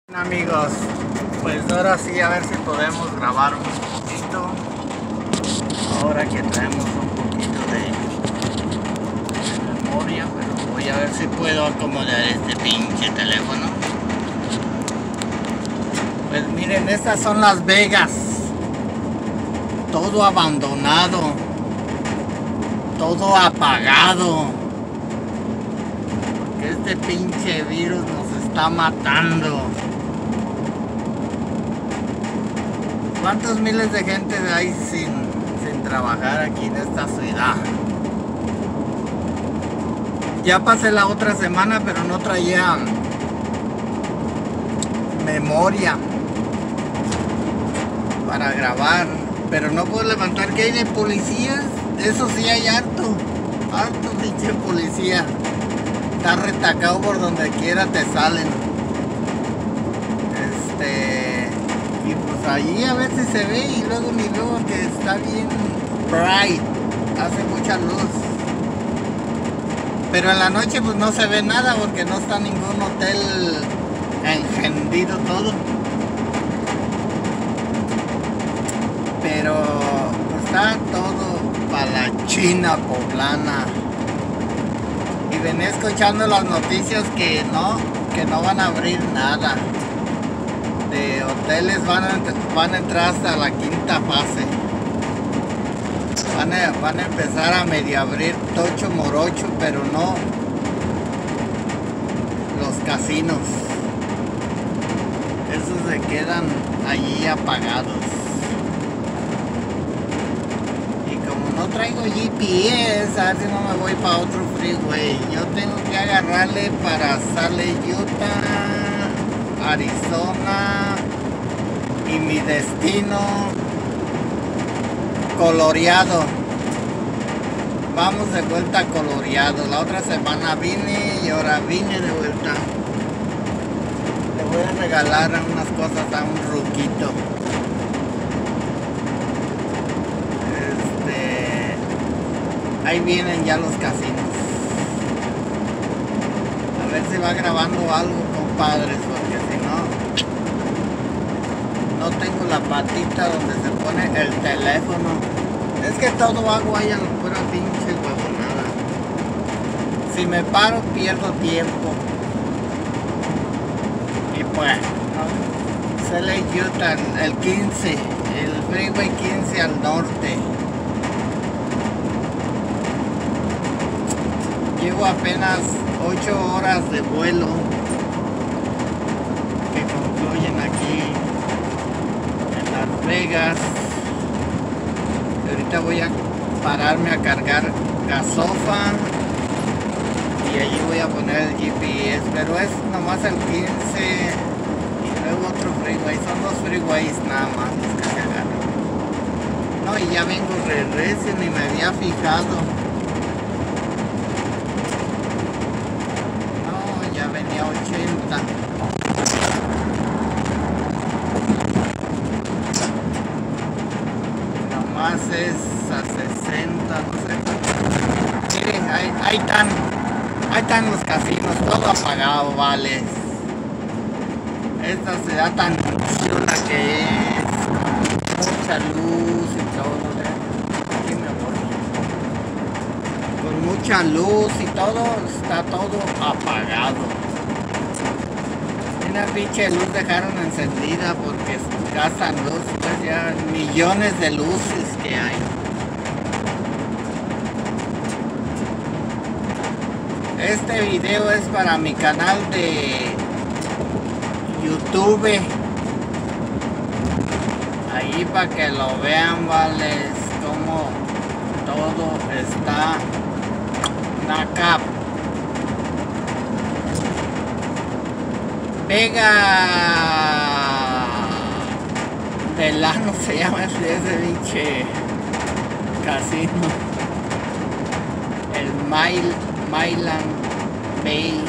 Amigos, pues ahora sí a ver si podemos grabar un poquito. Ahora que traemos un poquito de memoria, pero voy a ver si puedo acomodar este pinche teléfono. Pues miren, estas son Las Vegas. Todo abandonado, todo apagado, porque este pinche virus nos está matando. ¿Cuántos miles de gente hay sin trabajar aquí en esta ciudad? Ya pasé la otra semana, pero no traía memoria para grabar. Pero no puedo levantar. ¿Qué hay de policías? Eso sí hay harto pinche policía. Está retacado por donde quiera te salen. Y pues allí a ver si se ve, y luego ni veo que está bien bright, hace mucha luz. Pero en la noche pues no se ve nada porque no está ningún hotel encendido todo. Pero pues, está todo para la China poblana. Y venía escuchando las noticias que no van a abrir nada. De hoteles van a entrar hasta la quinta fase. Van a empezar a medio abrir tocho morocho, pero no los casinos. Esos se quedan allí apagados. Y como no traigo GPS, a ver si no me voy para otro freeway. Yo tengo que agarrarle para Salt, Utah, Arizona, y mi destino Colorado. Vamos de vuelta a Colorado. La otra semana vine y ahora vine de vuelta. Le voy a regalar unas cosas a un ruquito. Ahí vienen ya los casinos. A ver si va grabando algo, compadres, porque si no tengo la patita donde se pone el teléfono. Es que todo hago ahí a la pura pinche huevonada. Si me paro pierdo tiempo. Y pues, Salt, Utah, el 15, el freeway 15 al norte. Llevo apenas 8 horas de vuelo que concluyen aquí en Las Vegas. Y ahorita voy a pararme a cargar gasofa y allí voy a poner el GPS, pero es nomás el 15 y luego otro freeway. Son 2 freeways nada más los que se agarran. No, y ya vengo recio, ni me había fijado. Venía 80. Nomás es a 60, no sé. Miren, ahí están los casinos, todo apagado, vale. Esta ciudad tan chula que es, mucha luz y todo. Aquí me voy. Con mucha luz y todo, está todo apagado. Una pinche luz dejaron encendida porque gastan luz, pues ya millones de luces que hay. Este video es para mi canal de YouTube. Ahí para que lo vean, vale, como todo está naca. Vega Delano se llama ese pinche casino. El Myland Bay.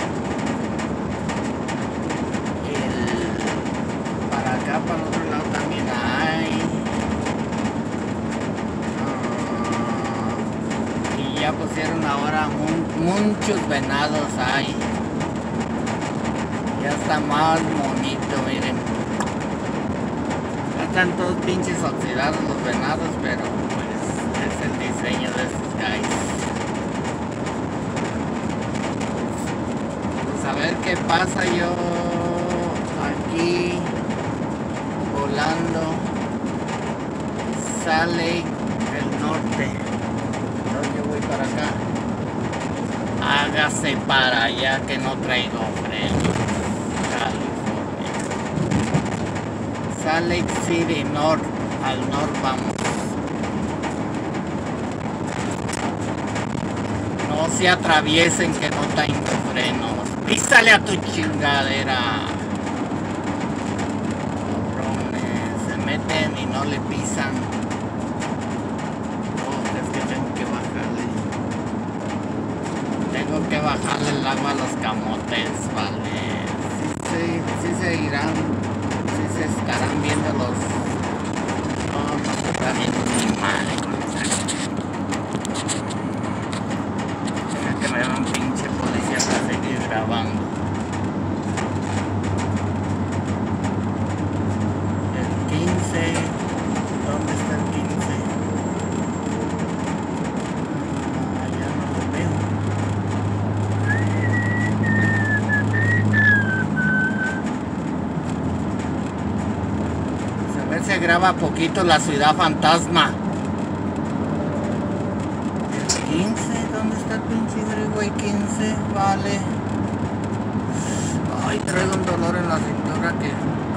Para acá, para el otro lado también hay. Y ya pusieron ahora muchos venados hay. Ya está más bonito, miren. Ya están todos pinches oxidados los venados, pero pues es el diseño de estos guys. Pues a ver qué pasa yo aquí volando. Sale el norte. Entonces yo voy para acá. Hágase para allá que no traigo freno. California. Salt Lake City North. Al norte vamos. No se atraviesen que no tengo frenos. Písale a tu chingadera. Cabrones, se meten y no le pisan. Tengo que bajarle el agua a los camotes, vale. Sí se irán, sí se estarán viendo los... No, no se está viendo ni madre con esa. Deja que me vea un pinche policía para seguir grabando. El 15, ¿dónde está el 15? Se graba poquito la ciudad fantasma. El 15, ¿dónde está el pinche Freeway 15? Vale. Ay, traigo un dolor en la cintura que...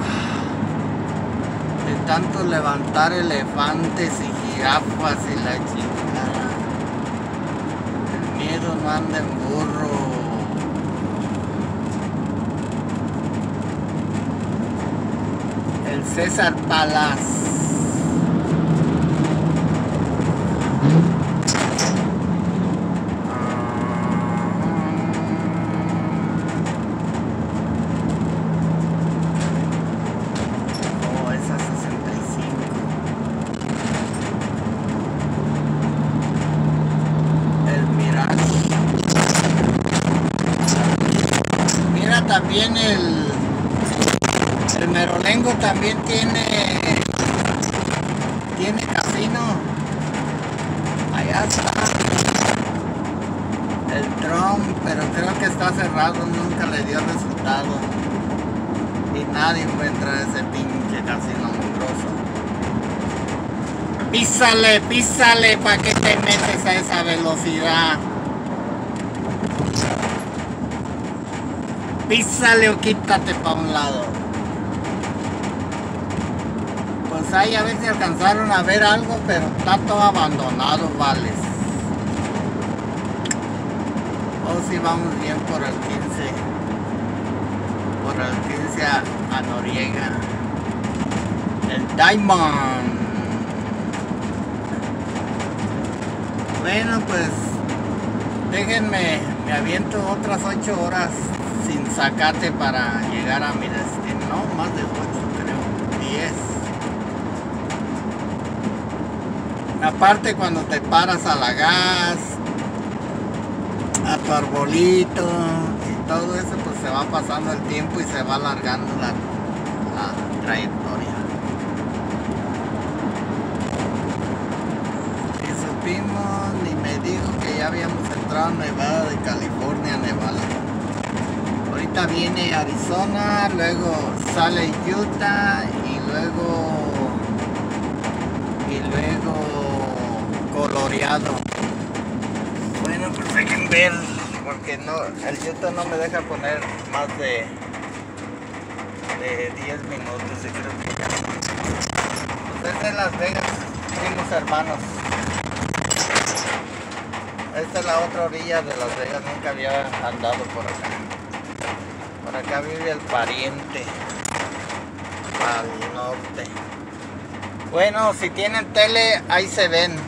de tanto levantar elefantes y jirafas y la chingada. El miedo no anda en burro. César Palace. Oh, esa 65. El Mirage. Mira también el Merolengo también tiene casino. Allá está el Trump, pero creo que está cerrado, nunca le dio resultado y nadie encuentra ese pinche casino monstruoso. Písale, ¿para qué te metes a esa velocidad? Písale o quítate para un lado. Pues ahí a ver si alcanzaron a ver algo, pero está todo abandonado, vales. Oh, sí, vamos bien por el 15. Por el 15 a Noriega. El Diamond. Bueno, pues déjenme, me aviento otras 8 horas sin zacate para llegar a mi destino. No, más de 8 creo, 10. Aparte cuando te paras a la gas, a tu arbolito y todo eso, pues se va pasando el tiempo y se va alargando la trayectoria. Y supimos, ni me dijo que ya habíamos entrado en Nevada, de California, Nevada. Ahorita viene Arizona, luego sale Utah y luego Colorado. Bueno, pues dejen ver, porque no, el Utah no me deja poner más de 10 minutos y creo que ya. Pues es en Las Vegas, primos hermanos. Esta es la otra orilla de Las Vegas, nunca había andado por acá. Por acá vive el pariente al norte. Bueno, si tienen tele, ahí se ven.